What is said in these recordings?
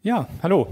Ja, hallo.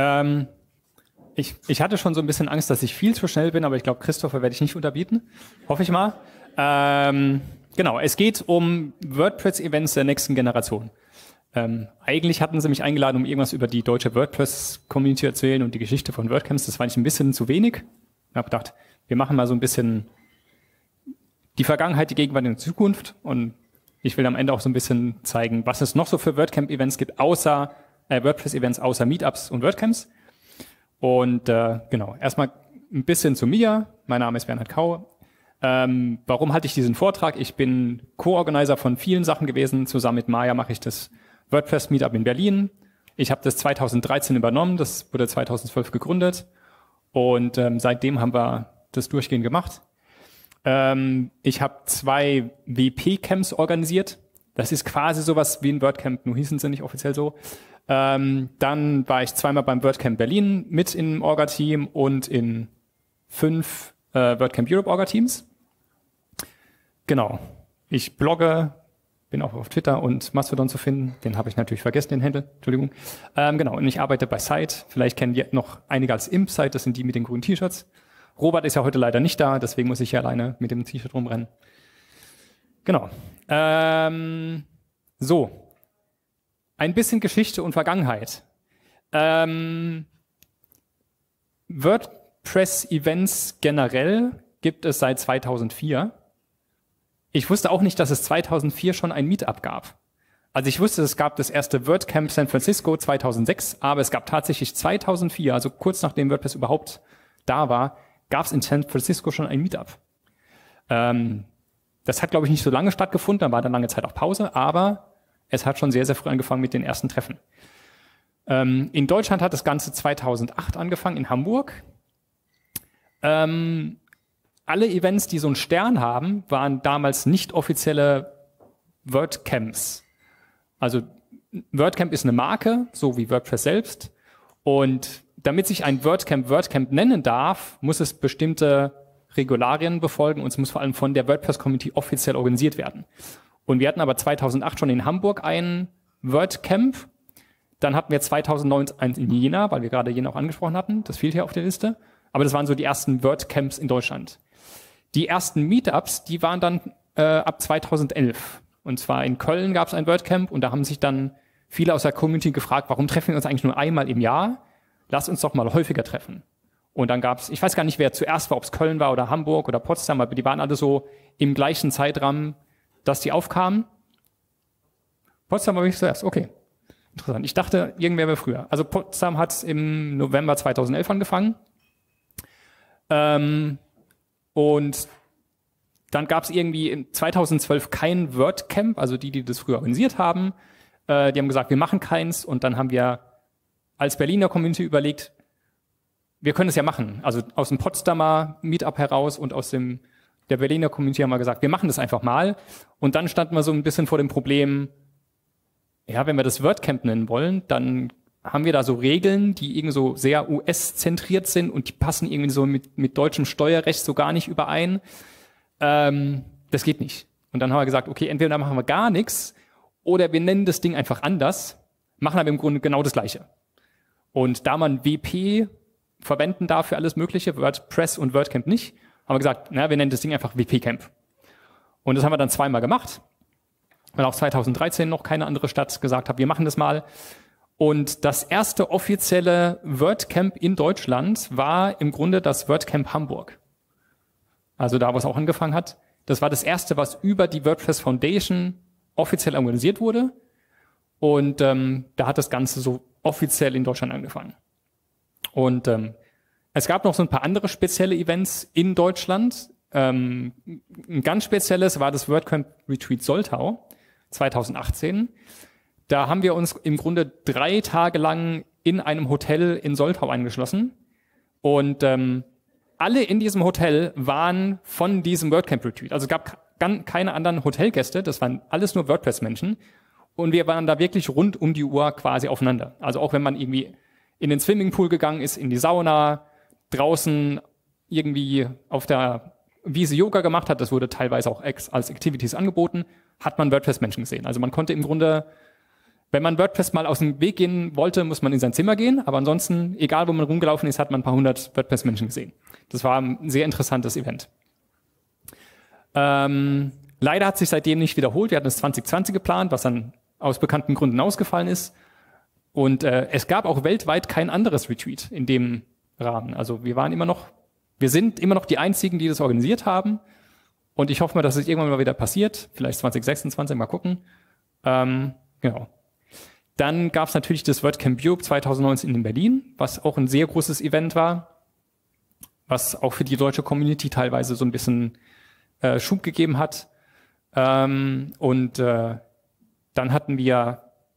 Ich hatte schon so ein bisschen Angst, dass ich viel zu schnell bin, aber ich glaube, Christopher werde ich nicht unterbieten. Hoffe ich mal. Genau, es geht um WordPress-Events der nächsten Generation. Eigentlich hatten sie mich eingeladen, um irgendwas über die deutsche WordPress-Community zu erzählen und die Geschichte von WordCamps. Das fand ich ein bisschen zu wenig. Ich habe gedacht, wir machen mal so ein bisschen die Vergangenheit, die Gegenwart und die Zukunft. Und ich will am Ende auch so ein bisschen zeigen, was es noch so für WordCamp-Events gibt, außer WordPress-Events, außer Meetups und WordCamps. Und genau, erstmal ein bisschen zu mir. Mein Name ist Bernhard Kau. Warum halte ich diesen Vortrag? Ich bin Co-Organizer von vielen Sachen gewesen. Zusammen mit Maja mache ich das WordPress Meetup in Berlin. Ich habe das 2013 übernommen. Das wurde 2012 gegründet. Und seitdem haben wir das durchgehend gemacht. Ich habe 2 WP-Camps organisiert. Das ist quasi sowas wie ein WordCamp, nur hießen sie nicht offiziell so. Dann war ich 2-mal beim WordCamp Berlin mit im Orga-Team und in 5 WordCamp Europe Orga-Teams. Genau. Ich blogge, bin auch auf Twitter und Mastodon zu finden. Den habe ich natürlich vergessen, den Handle. Entschuldigung. Genau. Und ich arbeite bei Site. Vielleicht kennen die noch einige als Imp-Site. Das sind die mit den grünen T-Shirts. Robert ist ja heute leider nicht da, deswegen muss ich hier alleine mit dem T-Shirt rumrennen. Genau. So. Ein bisschen Geschichte und Vergangenheit. WordPress-Events generell gibt es seit 2004. Ich wusste auch nicht, dass es 2004 schon ein Meetup gab. Also ich wusste, es gab das erste WordCamp San Francisco 2006, aber es gab tatsächlich 2004, also kurz nachdem WordPress überhaupt da war, gab es in San Francisco schon ein Meetup. Das hat, glaube ich, nicht so lange stattgefunden, da war dann lange Zeit auch Pause, aber es hat schon sehr, sehr früh angefangen mit den ersten Treffen. In Deutschland hat das Ganze 2008 angefangen, in Hamburg. Alle Events, die so einen Stern haben, waren damals nicht offizielle WordCamps. Also WordCamp ist eine Marke, so wie WordPress selbst. Und damit sich ein WordCamp nennen darf, muss es bestimmte Regularien befolgen und es muss vor allem von der WordPress-Community offiziell organisiert werden. Und wir hatten aber 2008 schon in Hamburg ein WordCamp. Dann hatten wir 2009 eins in Jena, weil wir gerade Jena auch angesprochen hatten. Das fehlt hier auf der Liste. Aber das waren so die ersten WordCamps in Deutschland. Die ersten Meetups, die waren dann ab 2011. Und zwar in Köln gab es ein WordCamp und da haben sich dann viele aus der Community gefragt, warum treffen wir uns eigentlich nur einmal im Jahr? Lass uns doch mal häufiger treffen. Und dann gab es, ich weiß gar nicht, wer zuerst war, ob es Köln war oder Hamburg oder Potsdam, aber die waren alle so im gleichen Zeitrahmen, dass die aufkamen. Potsdam war wirklich zuerst, okay. Interessant. Ich dachte, irgendwer wäre früher. Also Potsdam hat im November 2011 angefangen. Und dann gab es irgendwie in 2012 kein WordCamp, also die das früher organisiert haben. Die haben gesagt, wir machen keins. Und dann haben wir als Berliner Community überlegt, wir können es ja machen. Also aus dem Potsdamer Meetup heraus und aus der Berliner Community haben wir gesagt, wir machen das einfach mal. Und dann standen wir so ein bisschen vor dem Problem, ja, wenn wir das WordCamp nennen wollen, dann haben wir da so Regeln, die irgendwie so sehr US-zentriert sind und die passen irgendwie so mit deutschem Steuerrecht so gar nicht überein. Das geht nicht. Und dann haben wir gesagt, okay, entweder machen wir gar nichts oder wir nennen das Ding einfach anders, machen aber im Grunde genau das Gleiche. Und da man WP verwenden darf für alles Mögliche, WordPress und WordCamp nicht, haben wir gesagt, na, wir nennen das Ding einfach WP-Camp. Und das haben wir dann 2-mal gemacht, weil auch 2013 noch keine andere Stadt gesagt hat, wir machen das mal. Und das erste offizielle WordCamp in Deutschland war im Grunde das WordCamp Hamburg. Also da, wo es auch angefangen hat. Das war das erste, was über die WordPress Foundation offiziell organisiert wurde. Und da hat das Ganze so offiziell in Deutschland angefangen. Und es gab noch so ein paar andere spezielle Events in Deutschland. Ein ganz spezielles war das WordCamp Retreat Soltau 2018. Da haben wir uns im Grunde 3 Tage lang in einem Hotel in Soltau eingeschlossen. Und alle in diesem Hotel waren von diesem WordCamp Retreat. Also es gab keine anderen Hotelgäste, das waren alles nur WordPress-Menschen. Und wir waren da wirklich rund um die Uhr quasi aufeinander. Also auch wenn man irgendwie in den Swimmingpool gegangen ist, in die Sauna, draußen irgendwie auf der Wiese Yoga gemacht hat, das wurde teilweise auch als Activities angeboten, hat man WordPress-Menschen gesehen. Also man konnte im Grunde Wenn man WordPress mal aus dem Weg gehen wollte, muss man in sein Zimmer gehen, aber ansonsten, egal wo man rumgelaufen ist, hat man ein paar hundert WordPress-Menschen gesehen. Das war ein sehr interessantes Event. Leider hat sich seitdem nicht wiederholt. Wir hatten es 2020 geplant, was dann aus bekannten Gründen ausgefallen ist. Und es gab auch weltweit kein anderes Retreat in dem Rahmen. Also wir sind immer noch die Einzigen, die das organisiert haben. Und ich hoffe mal, dass es irgendwann mal wieder passiert. Vielleicht 2026, mal gucken. Genau. Dann gab es natürlich das WordCamp Europe 2019 in Berlin, was auch ein sehr großes Event war, was auch für die deutsche Community teilweise so ein bisschen Schub gegeben hat. Dann hatten wir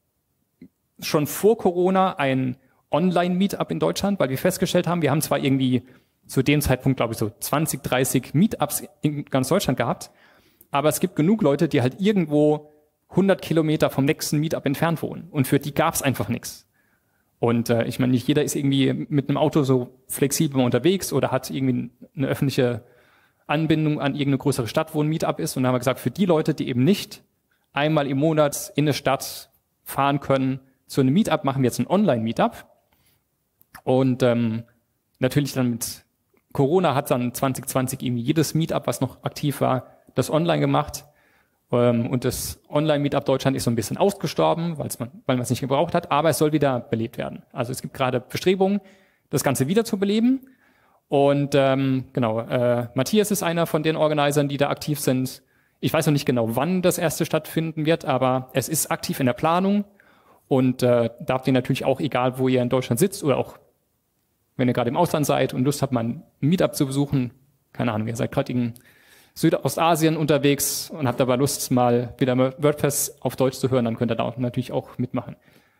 schon vor Corona ein Online-Meetup in Deutschland, weil wir festgestellt haben, wir haben zwar irgendwie zu dem Zeitpunkt, glaube ich, so 20, 30 Meetups in ganz Deutschland gehabt, aber es gibt genug Leute, die halt irgendwo 100 Kilometer vom nächsten Meetup entfernt wohnen. Und für die gab es einfach nichts. Und ich meine, nicht jeder ist irgendwie mit einem Auto so flexibel unterwegs oder hat irgendwie eine öffentliche Anbindung an irgendeine größere Stadt, wo ein Meetup ist. Und dann haben wir gesagt, für die Leute, die eben nicht einmal im Monat in eine Stadt fahren können, zu einem Meetup machen wir jetzt ein Online-Meetup. Und natürlich dann mit Corona hat dann 2020 irgendwie jedes Meetup, was noch aktiv war, das online gemacht. Und das Online-Meetup Deutschland ist so ein bisschen ausgestorben, weil man es nicht gebraucht hat, aber es soll wieder belebt werden. Also es gibt gerade Bestrebungen, das Ganze wieder zu beleben. Und Matthias ist einer von den Organisern, die da aktiv sind. Ich weiß noch nicht genau, wann das erste stattfinden wird, aber es ist aktiv in der Planung. Und da habt ihr natürlich auch, egal wo ihr in Deutschland sitzt oder auch wenn ihr gerade im Ausland seid und Lust habt, mal ein Meetup zu besuchen, keine Ahnung, ihr seid gerade in Südostasien unterwegs und habt aber Lust, mal wieder WordPress auf Deutsch zu hören, dann könnt ihr da natürlich auch mitmachen.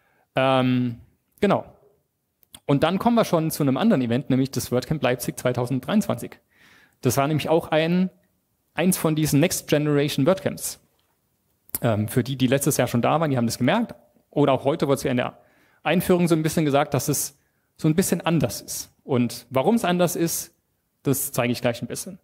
Genau. Und dann kommen wir schon zu einem anderen Event, nämlich das WordCamp Leipzig 2023. Das war nämlich auch eins von diesen Next Generation WordCamps. Für die letztes Jahr schon da waren, die haben das gemerkt. Oder auch heute wurde es ja in der Einführung so ein bisschen gesagt, dass es so ein bisschen anders ist. Und warum es anders ist, das zeige ich gleich ein bisschen.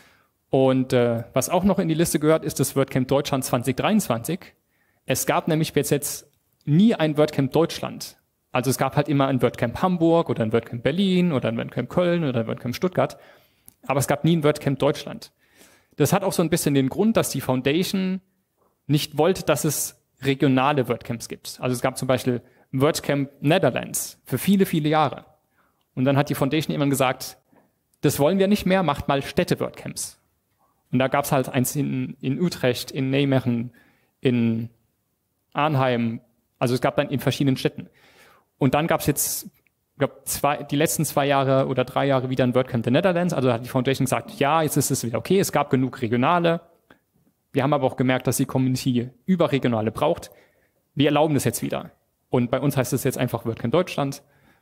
Und was auch noch in die Liste gehört, ist das WordCamp Deutschland 2023. Es gab nämlich bis jetzt nie ein WordCamp Deutschland. Also es gab halt immer ein WordCamp Hamburg oder ein WordCamp Berlin oder ein WordCamp Köln oder ein WordCamp Stuttgart. Aber es gab nie ein WordCamp Deutschland. Das hat auch so ein bisschen den Grund, dass die Foundation nicht wollte, dass es regionale WordCamps gibt. Also es gab zum Beispiel WordCamp Netherlands für viele, viele Jahre. Und dann hat die Foundation irgendwann gesagt, das wollen wir nicht mehr, macht mal Städte-WordCamps. Und da gab es halt eins in Utrecht, in Nijmegen, in Arnhem. Also es gab dann in verschiedenen Städten. Und dann gab es jetzt, ich glaube, die letzten 2 Jahre oder 3 Jahre wieder ein WordCamp der Netherlands. Also hat die Foundation gesagt, ja, jetzt ist es wieder okay, es gab genug regionale. Wir haben aber auch gemerkt, dass die Community überregionale braucht. Wir erlauben das jetzt wieder. Und bei uns heißt es jetzt einfach WordCamp Deutschland.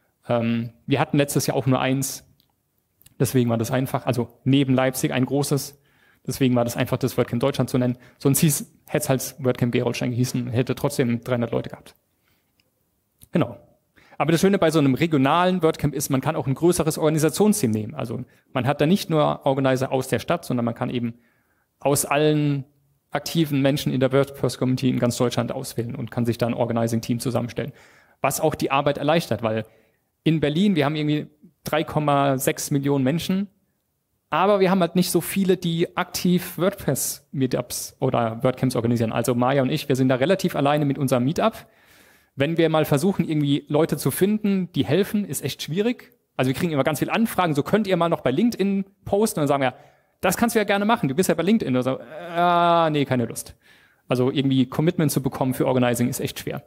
Wir hatten letztes Jahr auch nur eins. Deswegen war das einfach, also neben Leipzig ein großes. Deswegen war das einfach, das WordCamp Deutschland zu nennen. Sonst hätte es halt WordCamp Gerolstein gehießen, hätte trotzdem 300 Leute gehabt. Genau. Aber das Schöne bei so einem regionalen WordCamp ist, man kann auch ein größeres Organisationsteam nehmen. Also man hat da nicht nur Organizer aus der Stadt, sondern man kann eben aus allen aktiven Menschen in der WordPress-Community in ganz Deutschland auswählen und kann sich dann ein Organizing-Team zusammenstellen. Was auch die Arbeit erleichtert, weil in Berlin, wir haben irgendwie 3,6 Millionen Menschen, aber wir haben halt nicht so viele, die aktiv WordPress-Meetups oder WordCamps organisieren. Also Maja und ich, wir sind da relativ alleine mit unserem Meetup. Wenn wir mal versuchen, irgendwie Leute zu finden, die helfen, ist echt schwierig. Also wir kriegen immer ganz viele Anfragen, so könnt ihr mal noch bei LinkedIn posten, und dann sagen wir, das kannst du ja gerne machen, du bist ja bei LinkedIn. Oder so, nee, keine Lust. Also irgendwie Commitment zu bekommen für Organizing ist echt schwer.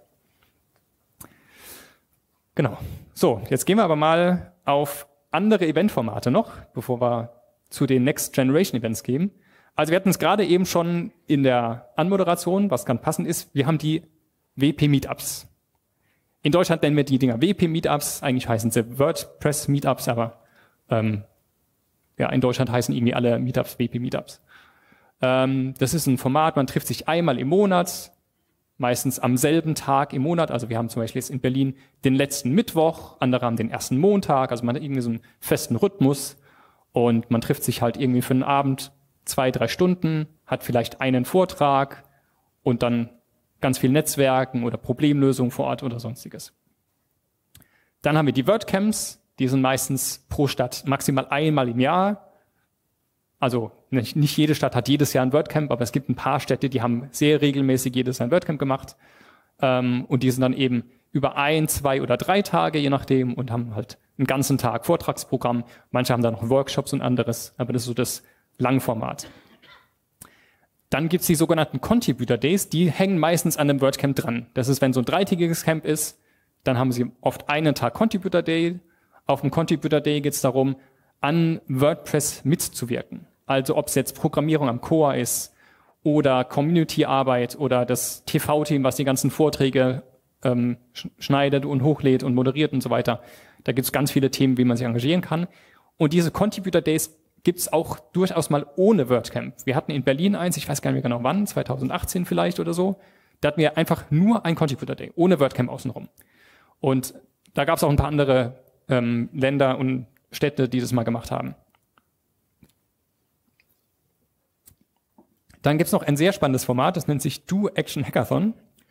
Genau. So, jetzt gehen wir aber mal auf andere Eventformate noch, bevor wir zu den Next Generation Events gehen. Also wir hatten es gerade eben schon in der Anmoderation, was ganz passend ist, wir haben die WP-Meetups. In Deutschland nennen wir die Dinger WP-Meetups, eigentlich heißen sie WordPress-Meetups, aber in Deutschland heißen irgendwie alle Meetups WP-Meetups. Das ist ein Format, man trifft sich einmal im Monat, meistens am selben Tag im Monat. Also wir haben zum Beispiel jetzt in Berlin den letzten Mittwoch, andere haben den ersten Montag. Also man hat irgendwie so einen festen Rhythmus und man trifft sich halt irgendwie für einen Abend 2-3 Stunden, hat vielleicht einen Vortrag und dann ganz viel Netzwerken oder Problemlösungen vor Ort oder sonstiges. Dann haben wir die WordCamps, die sind meistens pro Stadt maximal einmal im Jahr. Also nicht jede Stadt hat jedes Jahr ein WordCamp, aber es gibt ein paar Städte, die haben sehr regelmäßig jedes Jahr ein WordCamp gemacht. Und die sind dann eben über 1, 2 oder 3 Tage, je nachdem, und haben halt einen ganzen Tag Vortragsprogramm. Manche haben da noch Workshops und anderes, aber das ist so das Langformat. Dann gibt's die sogenannten Contributor Days, die hängen meistens an einem WordCamp dran. Das ist, wenn so ein 3-tägiges Camp ist, dann haben sie oft einen Tag Contributor Day. Auf dem Contributor Day geht's darum, an WordPress mitzuwirken. Also ob es jetzt Programmierung am Core ist oder Community-Arbeit oder das TV-Team, was die ganzen Vorträge schneidet und hochlädt und moderiert und so weiter. Da gibt's ganz viele Themen, wie man sich engagieren kann. Und diese Contributor Days gibt's auch durchaus mal ohne WordCamp. Wir hatten in Berlin eins, ich weiß gar nicht mehr genau wann, 2018 vielleicht oder so. Da hatten wir einfach nur ein Contributor Day, ohne WordCamp außenrum. Und da gab's auch ein paar andere Länder und Städte, die das mal gemacht haben. Dann gibt's noch ein sehr spannendes Format, das nennt sich Do Action Hackathon.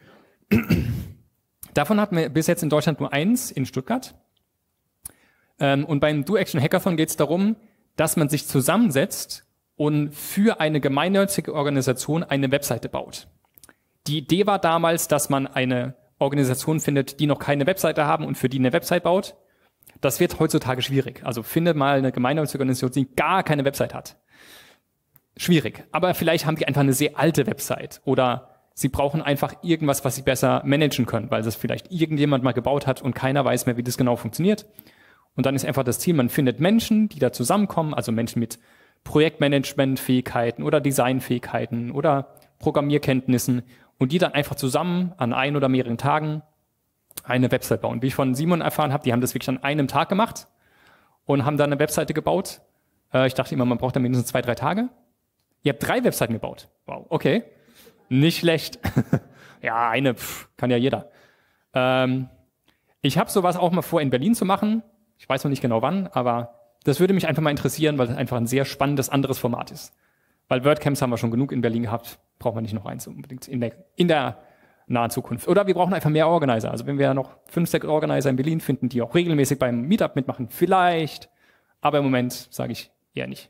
Davon hatten wir bis jetzt in Deutschland nur eins in Stuttgart. Und beim Do Action Hackathon geht es darum, dass man sich zusammensetzt und für eine gemeinnützige Organisation eine Webseite baut. Die Idee war damals, dass man eine Organisation findet, die noch keine Webseite haben und für die eine Website baut. Das wird heutzutage schwierig. Also findet mal eine gemeinnützige Organisation, die gar keine Website hat. Schwierig. Aber vielleicht haben die einfach eine sehr alte Website oder sie brauchen einfach irgendwas, was sie besser managen können, weil das vielleicht irgendjemand mal gebaut hat und keiner weiß mehr, wie das genau funktioniert. Und dann ist einfach das Ziel, man findet Menschen, die da zusammenkommen, also Menschen mit Projektmanagement-Fähigkeiten oder Designfähigkeiten oder Programmierkenntnissen und die dann einfach zusammen an ein oder mehreren Tagen eine Website bauen. Wie ich von Simon erfahren habe, die haben das wirklich an einem Tag gemacht und haben dann eine Webseite gebaut. Ich dachte immer, man braucht da mindestens 2, 3 Tage. Ihr habt 3 Webseiten gebaut. Wow, okay. Nicht schlecht. Ja, eine kann ja jeder. Ich habe sowas auch mal vor, in Berlin zu machen. Ich weiß noch nicht genau wann, aber das würde mich einfach mal interessieren, weil das einfach ein sehr spannendes anderes Format ist. Weil WordCamps haben wir schon genug in Berlin gehabt, brauchen wir nicht noch eins unbedingt in der nahen Zukunft. Oder wir brauchen einfach mehr Organizer. Also wenn wir noch 5, 6 Organizer in Berlin finden, die auch regelmäßig beim Meetup mitmachen, vielleicht. Aber im Moment sage ich eher nicht.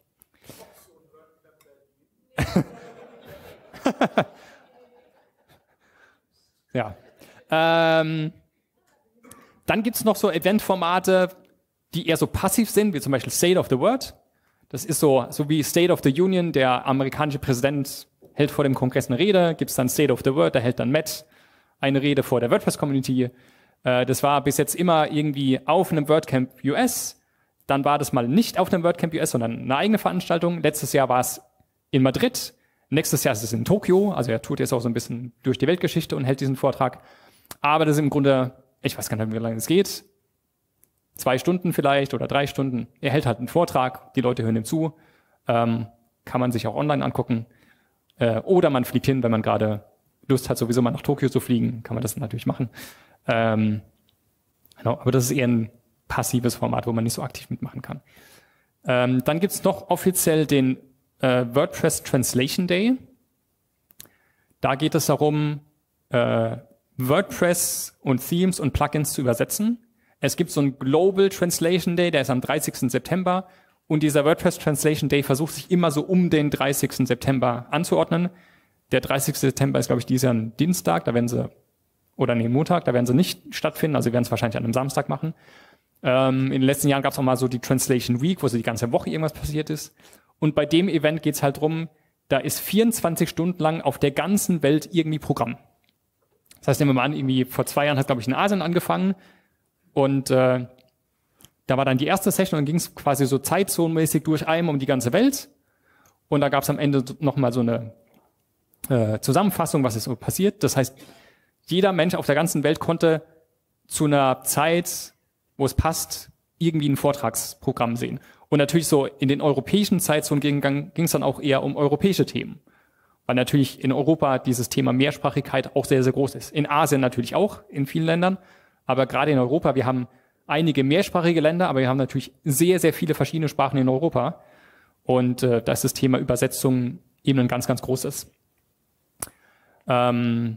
Ja. Dann gibt's noch so Eventformate, die eher so passiv sind, wie zum Beispiel State of the World. Das ist so wie State of the Union, der amerikanische Präsident hält vor dem Kongress eine Rede, gibt's dann State of the World, da hält dann Matt eine Rede vor der WordPress-Community. Das war bis jetzt immer irgendwie auf einem WordCamp US, dann war das mal nicht auf einem WordCamp US, sondern eine eigene Veranstaltung. Letztes Jahr war es in Madrid, nächstes Jahr ist es in Tokio, also er tut jetzt auch so ein bisschen durch die Weltgeschichte und hält diesen Vortrag. Aber das ist im Grunde, ich weiß gar nicht, wie lange es geht, 2 Stunden vielleicht oder 3 Stunden. Er hält halt einen Vortrag, die Leute hören ihm zu, kann man sich auch online angucken. Oder man fliegt hin, wenn man gerade Lust hat, sowieso mal nach Tokio zu fliegen, kann man das natürlich machen. Genau, aber das ist eher ein passives Format, wo man nicht so aktiv mitmachen kann. Dann gibt's noch offiziell den WordPress Translation Day. Da geht es darum, WordPress und Themes und Plugins zu übersetzen. Es gibt so einen Global Translation Day, der ist am 30. September. Und dieser WordPress Translation Day versucht sich immer so um den 30. September anzuordnen. Der 30. September ist, glaube ich, dieses Jahr ein Dienstag, da werden sie, oder nee, Montag, da werden sie nicht stattfinden, also sie werden es wahrscheinlich an einem Samstag machen. In den letzten Jahren gab es auch mal so die Translation Week, wo so die ganze Woche irgendwas passiert ist. Und bei dem Event geht es halt drum, da ist 24 Stunden lang auf der ganzen Welt irgendwie Programm. Das heißt, nehmen wir mal an, irgendwie vor 2 Jahren hat, glaube ich, in Asien angefangen und da war dann die erste Session und dann ging es quasi so zeitzonenmäßig durch einmal um die ganze Welt. Und da gab es am Ende nochmal so eine Zusammenfassung, was ist so passiert. Das heißt, jeder Mensch auf der ganzen Welt konnte zu einer Zeit, wo es passt, irgendwie ein Vortragsprogramm sehen. Und natürlich so in den europäischen Zeitzonen ging es dann auch eher um europäische Themen. Weil natürlich in Europa dieses Thema Mehrsprachigkeit auch sehr, sehr groß ist. In Asien natürlich auch, in vielen Ländern. Aber gerade in Europa, wir haben einige mehrsprachige Länder, aber wir haben natürlich sehr, sehr viele verschiedene Sprachen in Europa. Und da ist das Thema Übersetzung eben ein ganz, ganz großes.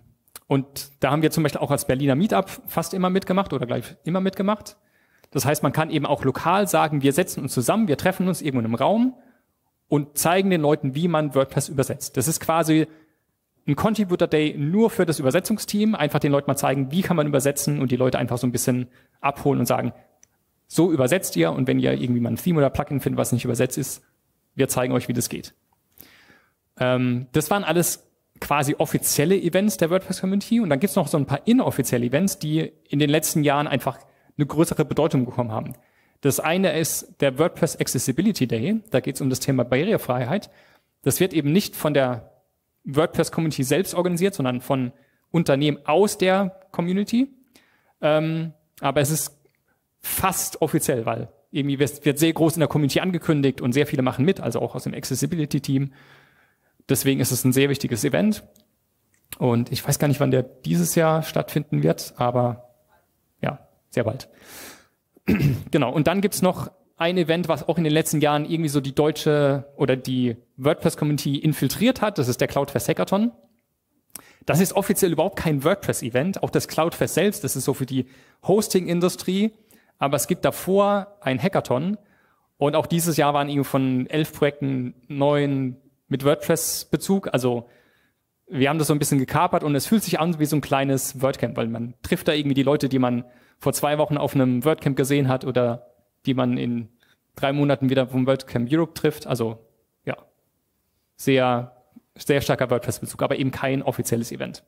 Und da haben wir zum Beispiel auch als Berliner Meetup fast immer mitgemacht oder gleich immer mitgemacht. Das heißt, man kann eben auch lokal sagen, wir setzen uns zusammen, wir treffen uns irgendwo in einem Raum und zeigen den Leuten, wie man WordPress übersetzt. Das ist quasi ein Contributor Day nur für das Übersetzungsteam. Einfach den Leuten mal zeigen, wie kann man übersetzen und die Leute einfach so ein bisschen abholen und sagen, so übersetzt ihr und wenn ihr irgendwie mal ein Theme oder Plugin findet, was nicht übersetzt ist, wir zeigen euch, wie das geht. Das waren alles quasi offizielle Events der WordPress-Community und dann gibt es noch so ein paar inoffizielle Events, die in den letzten Jahren einfach eine größere Bedeutung bekommen haben. Das eine ist der WordPress Accessibility Day, da geht es um das Thema Barrierefreiheit. Das wird eben nicht von der WordPress-Community selbst organisiert, sondern von Unternehmen aus der Community. Aber es ist fast offiziell, weil irgendwie wird sehr groß in der Community angekündigt und sehr viele machen mit, also auch aus dem Accessibility-Team. Deswegen ist es ein sehr wichtiges Event. Und ich weiß gar nicht, wann der dieses Jahr stattfinden wird, aber ja, sehr bald. Genau, und dann gibt's noch ein Event, was auch in den letzten Jahren irgendwie so die deutsche oder die WordPress-Community infiltriert hat. Das ist der CloudFest Hackathon. Das ist offiziell überhaupt kein WordPress-Event. Auch das CloudFest selbst, das ist so für die Hosting-Industrie. Aber es gibt davor ein Hackathon. Und auch dieses Jahr waren irgendwie von 11 Projekten 9 mit WordPress-Bezug. Also wir haben das so ein bisschen gekapert und es fühlt sich an wie so ein kleines WordCamp, weil man trifft da irgendwie die Leute, die man vor 2 Wochen auf einem WordCamp gesehen hat oder die man in 3 Monaten wieder vom WordCamp Europe trifft. Also ja, sehr, sehr starker WordPress-Bezug, aber eben kein offizielles Event.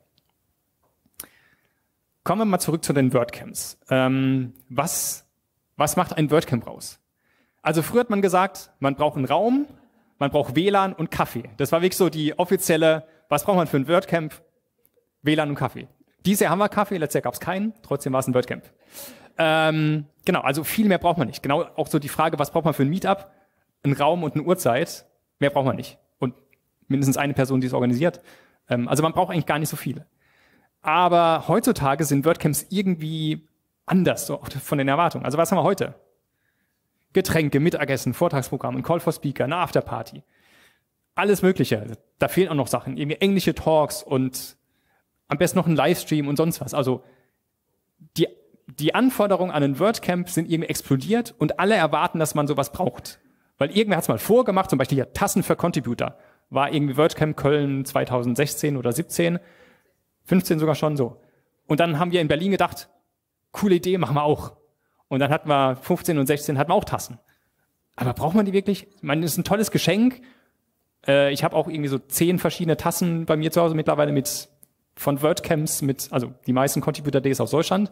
Kommen wir mal zurück zu den WordCamps. Was macht ein WordCamp raus? Also früher hat man gesagt, man braucht einen Raum, man braucht WLAN und Kaffee. Das war wirklich so die offizielle, was braucht man für ein WordCamp? WLAN und Kaffee. Dieses Jahr haben wir Kaffee, letztes Jahr gab es keinen, trotzdem war es ein WordCamp. Genau, also viel mehr braucht man nicht. Genau auch so die Frage, was braucht man für ein Meetup? Ein Raum und eine Uhrzeit, mehr braucht man nicht. Und mindestens eine Person, die es organisiert. Also man braucht eigentlich gar nicht so viele. Aber heutzutage sind WordCamps irgendwie anders, so von den Erwartungen. Also was haben wir heute? Getränke, Mittagessen, Vortragsprogramm, ein Call for Speaker, eine Afterparty. Alles Mögliche. Da fehlen auch noch Sachen. Irgendwie englische Talks und am besten noch ein Livestream und sonst was. Also die Anforderungen an ein WordCamp sind irgendwie explodiert und alle erwarten, dass man sowas braucht. Weil irgendwer hat es mal vorgemacht, zum Beispiel hier Tassen für Contributor. War irgendwie WordCamp Köln 2016 oder 17, 15 sogar schon so. Und dann haben wir in Berlin gedacht, coole Idee, machen wir auch. Und dann hatten wir 15 und 16 hatten wir auch Tassen. Aber braucht man die wirklich? Ich meine, das ist ein tolles Geschenk. Ich habe auch irgendwie so 10 verschiedene Tassen bei mir zu Hause mittlerweile von WordCamps also die meisten Contributor Days aus Deutschland.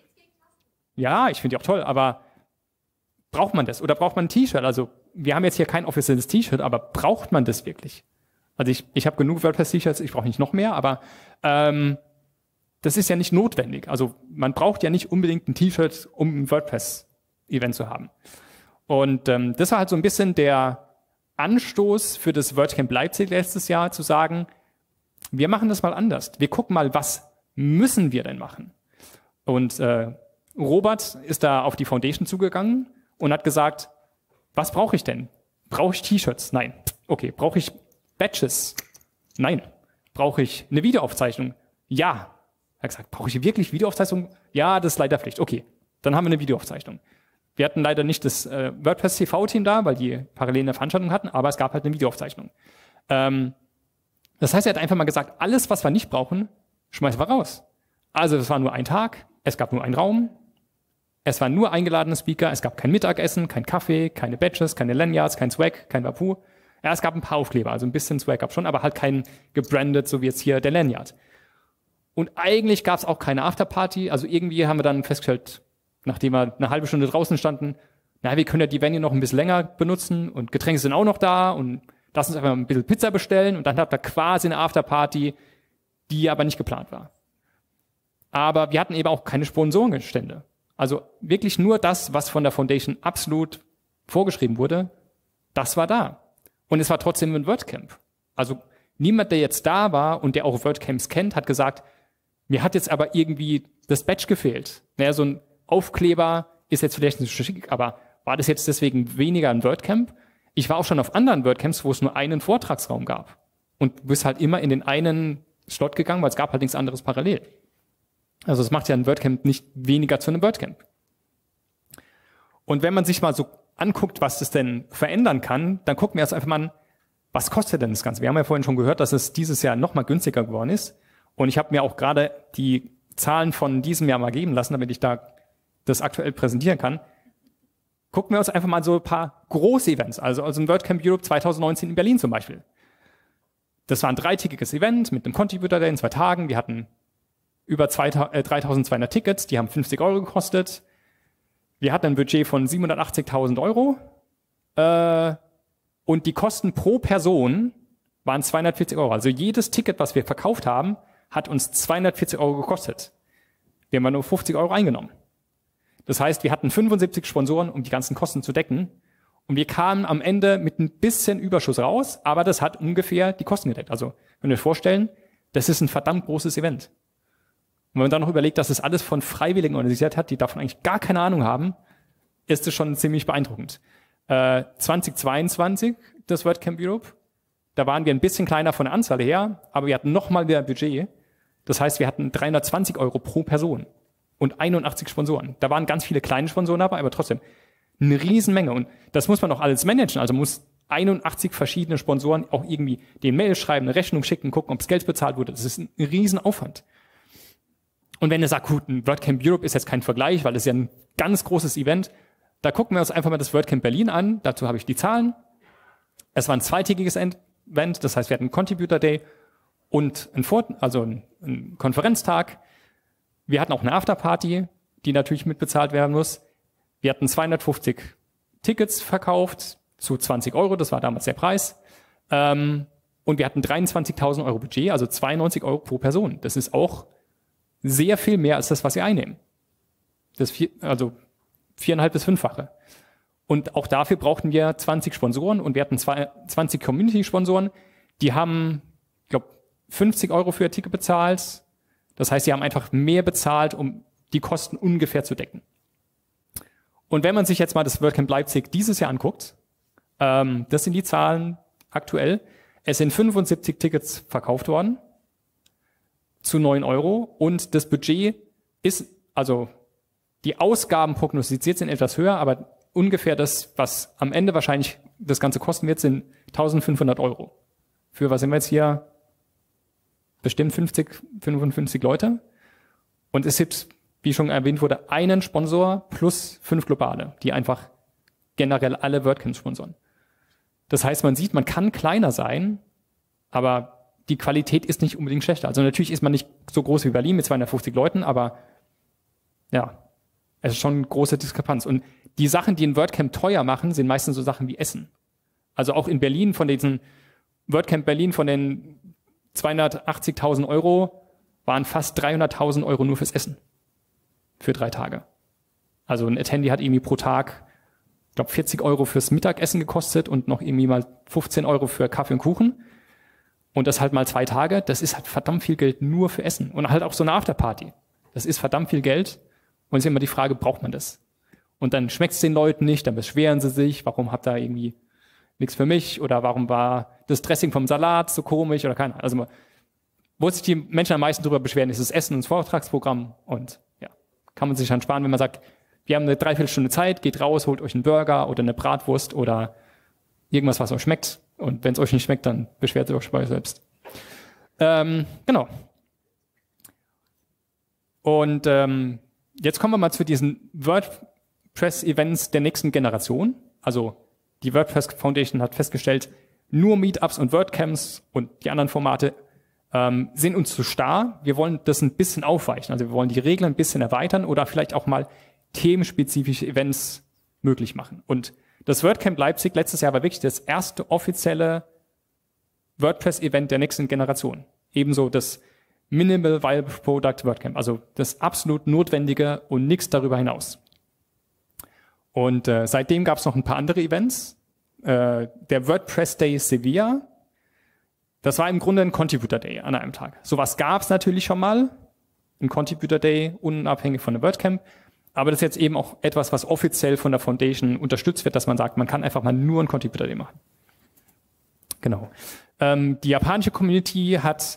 Ja, ich finde die auch toll, aber braucht man das? Oder braucht man ein T-Shirt? Also wir haben jetzt hier kein offizielles T-Shirt, aber braucht man das wirklich? Also ich habe genug WordPress-T-Shirts, ich brauche nicht noch mehr, aber das ist ja nicht notwendig. Also man braucht ja nicht unbedingt ein T-Shirt, um ein WordPress-Event zu haben. Und das war halt so ein bisschen der Anstoß für das WordCamp Leipzig letztes Jahr, zu sagen, wir machen das mal anders. Wir gucken mal, was müssen wir denn machen? Und Robert ist da auf die Foundation zugegangen und hat gesagt, was brauche ich denn? Brauche ich T-Shirts? Nein. Okay. Brauche ich Badges? Nein. Brauche ich eine Videoaufzeichnung? Ja. Er hat gesagt, brauche ich wirklich Videoaufzeichnung? Ja, das ist leider Pflicht. Okay, dann haben wir eine Videoaufzeichnung. Wir hatten leider nicht das WordPress TV-Team da, weil die parallel eine Veranstaltung hatten, aber es gab halt eine Videoaufzeichnung. Das heißt, er hat einfach mal gesagt, alles, was wir nicht brauchen, schmeißen wir raus. Also es war nur ein Tag, es gab nur einen Raum, es waren nur eingeladene Speaker, es gab kein Mittagessen, kein Kaffee, keine Badges, keine Lanyards, kein Swag, kein Wapoo. Ja, es gab ein paar Aufkleber, also ein bisschen Swag gab schon, aber halt kein gebrandet, so wie jetzt hier der Lanyard. Und eigentlich gab es auch keine Afterparty, also irgendwie haben wir dann festgestellt, nachdem wir eine halbe Stunde draußen standen, na, wir können ja die Venue noch ein bisschen länger benutzen und Getränke sind auch noch da und lass uns einfach mal ein bisschen Pizza bestellen und dann habt ihr quasi eine Afterparty, die aber nicht geplant war. Aber wir hatten eben auch keine Sponsorengestände. Also wirklich nur das, was von der Foundation absolut vorgeschrieben wurde, das war da. Und es war trotzdem ein WordCamp. Also niemand, der jetzt da war und der auch WordCamps kennt, hat gesagt, mir hat jetzt aber irgendwie das Badge gefehlt. Naja, so ein Aufkleber ist jetzt vielleicht nicht so schick, aber war das jetzt deswegen weniger ein WordCamp? Ich war auch schon auf anderen WordCamps, wo es nur einen Vortragsraum gab. Und du bist halt immer in den einen Slot gegangen, weil es gab halt nichts anderes parallel. Also es macht ja ein WordCamp nicht weniger zu einem WordCamp. Und wenn man sich mal so anguckt, was das denn verändern kann, dann gucken wir erst einfach mal an, was kostet denn das Ganze? Wir haben ja vorhin schon gehört, dass es dieses Jahr noch mal günstiger geworden ist. Und ich habe mir auch gerade die Zahlen von diesem Jahr mal geben lassen, damit ich da das aktuell präsentieren kann. Gucken wir uns einfach mal so ein paar große Events, also ein WordCamp Europe 2019 in Berlin zum Beispiel. Das war ein dreitägiges Event mit einem Contributor Day in 2 Tagen. Wir hatten über 3.200 Tickets, die haben 50 € gekostet. Wir hatten ein Budget von 780.000 €. Und die Kosten pro Person waren 240 €. Also jedes Ticket, was wir verkauft haben, hat uns 240 € gekostet. Wir haben nur 50 € eingenommen. Das heißt, wir hatten 75 Sponsoren, um die ganzen Kosten zu decken. Und wir kamen am Ende mit ein bisschen Überschuss raus, aber das hat ungefähr die Kosten gedeckt. Also, wenn wir uns vorstellen, das ist ein verdammt großes Event. Und wenn man dann noch überlegt, dass es alles von Freiwilligen organisiert hat, die davon eigentlich gar keine Ahnung haben, ist es schon ziemlich beeindruckend. 2022, das WordCamp Europe, da waren wir ein bisschen kleiner von der Anzahl her, aber wir hatten nochmal mehr Budget. Das heißt, wir hatten 320 € pro Person und 81 Sponsoren. Da waren ganz viele kleine Sponsoren dabei, aber trotzdem eine Riesenmenge. Und das muss man auch alles managen. Also muss 81 verschiedene Sponsoren auch irgendwie den Mail schreiben, eine Rechnung schicken, gucken, ob das Geld bezahlt wurde. Das ist ein Riesenaufwand. Und wenn ihr sagt, gut, ein WordCamp Europe ist jetzt kein Vergleich, weil das ist ja ein ganz großes Event, da gucken wir uns einfach mal das WordCamp Berlin an. Dazu habe ich die Zahlen. Es war ein zweitägiges Event, das heißt, wir hatten einen Contributor Day und einen Konferenztag. Wir hatten auch eine Afterparty, die natürlich mitbezahlt werden muss. Wir hatten 250 Tickets verkauft zu 20 €, das war damals der Preis. Und wir hatten 23.000 € Budget, also 92 € pro Person. Das ist auch sehr viel mehr als das, was wir einnehmen. Das 4,5 bis 5-fache. Und auch dafür brauchten wir 20 Sponsoren und wir hatten 20 Community-Sponsoren. Die haben, ich glaube, 50 € für ihr Ticket bezahlt. Das heißt, sie haben einfach mehr bezahlt, um die Kosten ungefähr zu decken. Und wenn man sich jetzt mal das WordCamp Leipzig dieses Jahr anguckt, das sind die Zahlen aktuell. Es sind 75 Tickets verkauft worden zu 9 € und das Budget ist, also die Ausgaben prognostiziert sind etwas höher, aber ungefähr das, was am Ende wahrscheinlich das Ganze kosten wird, sind 1.500 €. Für was sind wir jetzt hier? Bestimmt 55 Leute. Und es gibt, wie schon erwähnt wurde, einen Sponsor plus 5 globale, die einfach generell alle WordCamps sponsoren. Das heißt, man sieht, man kann kleiner sein, aber die Qualität ist nicht unbedingt schlechter. Also natürlich ist man nicht so groß wie Berlin mit 250 Leuten, aber ja, es ist schon eine große Diskrepanz. Und die Sachen, die ein WordCamp teuer machen, sind meistens so Sachen wie Essen. Also auch in Berlin, von diesen WordCamp Berlin, von den 280.000 € waren fast 300.000 € nur fürs Essen. Für 3 Tage. Also ein Attendee hat irgendwie pro Tag, ich glaube, 40 € fürs Mittagessen gekostet und noch irgendwie mal 15 € für Kaffee und Kuchen. Und das halt mal 2 Tage, das ist halt verdammt viel Geld nur für Essen. Und halt auch so eine Afterparty. Das ist verdammt viel Geld. Und es ist immer die Frage, braucht man das? Und dann schmeckt es den Leuten nicht, dann beschweren sie sich, warum habt ihr irgendwie nichts für mich? Oder warum war das Dressing vom Salat so komisch? Oder keine Ahnung. Also wo sich die Menschen am meisten darüber beschweren, ist das Essen und das Vortragsprogramm. Und ja, kann man sich dann sparen, wenn man sagt, wir haben eine Dreiviertelstunde Zeit, geht raus, holt euch einen Burger oder eine Bratwurst oder irgendwas, was euch schmeckt. Und wenn es euch nicht schmeckt, dann beschwert ihr euch bei euch selbst. Genau. Und jetzt kommen wir mal zu diesen WordPress-Events der nächsten Generation. Also die WordPress Foundation hat festgestellt, nur Meetups und WordCamps und die anderen Formate sind uns zu starr. Wir wollen das ein bisschen aufweichen. Also wir wollen die Regeln ein bisschen erweitern oder vielleicht auch mal themenspezifische Events möglich machen. Und das WordCamp Leipzig letztes Jahr war wirklich das erste offizielle WordPress-Event der nächsten Generation. Ebenso das Minimal Viable Product WordCamp, also das absolut Notwendige und nichts darüber hinaus. Und seitdem gab es noch ein paar andere Events. Der WordPress Day Sevilla, das war im Grunde ein Contributor Day an einem Tag. Sowas gab es natürlich schon mal, ein Contributor Day, unabhängig von dem WordCamp. Aber das ist jetzt eben auch etwas, was offiziell von der Foundation unterstützt wird, dass man sagt, man kann einfach mal nur ein Contributor Day machen. Genau. Die japanische Community hat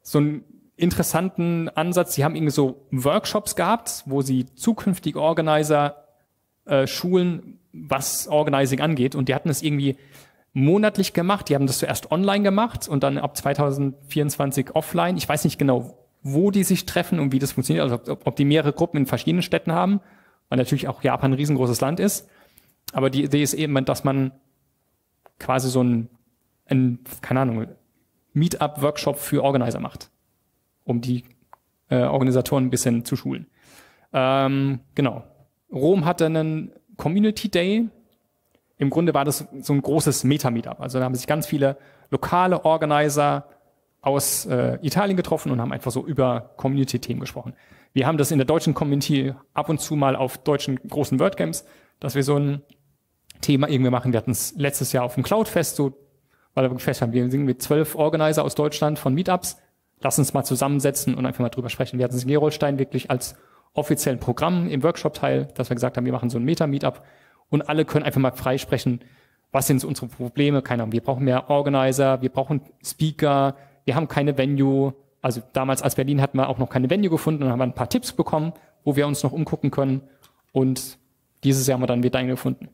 so einen interessanten Ansatz. Sie haben irgendwie so Workshops gehabt, wo sie zukünftige Organizer schulen, was Organizing angeht. Und die hatten es irgendwie monatlich gemacht. Die haben das zuerst online gemacht und dann ab 2024 offline. Ich weiß nicht genau, wo die sich treffen und wie das funktioniert. Also ob die mehrere Gruppen in verschiedenen Städten haben, weil natürlich auch Japan ein riesengroßes Land ist. Aber die Idee ist eben, dass man quasi so ein keine Ahnung, Meetup-Workshop für Organizer macht, um die Organisatoren ein bisschen zu schulen. Genau. Rom hatte einen Community Day. Im Grunde war das so ein großes Meta-Meetup. Also da haben sich ganz viele lokale Organizer aus Italien getroffen und haben einfach so über Community-Themen gesprochen. Wir haben das in der deutschen Community ab und zu mal auf deutschen großen WordCamps, dass wir so ein Thema irgendwie machen. Wir hatten es letztes Jahr auf dem Cloud-Fest, so, weil wir fest haben, wir sind mit 12 Organizer aus Deutschland von Meetups. Lass uns mal zusammensetzen und einfach mal drüber sprechen. Wir hatten es in Gerolstein wirklich als offiziellen Programm im Workshop-Teil, dass wir gesagt haben, wir machen so ein Meta-Meetup und alle können einfach mal frei sprechen, was sind unsere Probleme, keine Ahnung, wir brauchen mehr Organizer, wir brauchen Speaker, wir haben keine Venue, also damals als Berlin hatten wir auch noch keine Venue gefunden und haben ein paar Tipps bekommen, wo wir uns noch umgucken können und dieses Jahr haben wir dann wieder eine gefunden.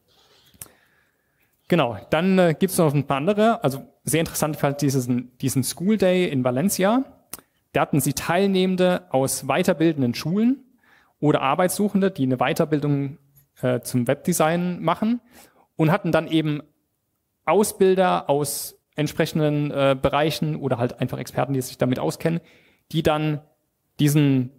Genau, dann gibt es noch ein paar andere, also sehr interessant fand diesen School Day in Valencia. Da hatten sie Teilnehmende aus weiterbildenden Schulen oder Arbeitssuchende, die eine Weiterbildung zum Webdesign machen und hatten dann eben Ausbilder aus entsprechenden Bereichen oder halt einfach Experten, die sich damit auskennen, die dann diesen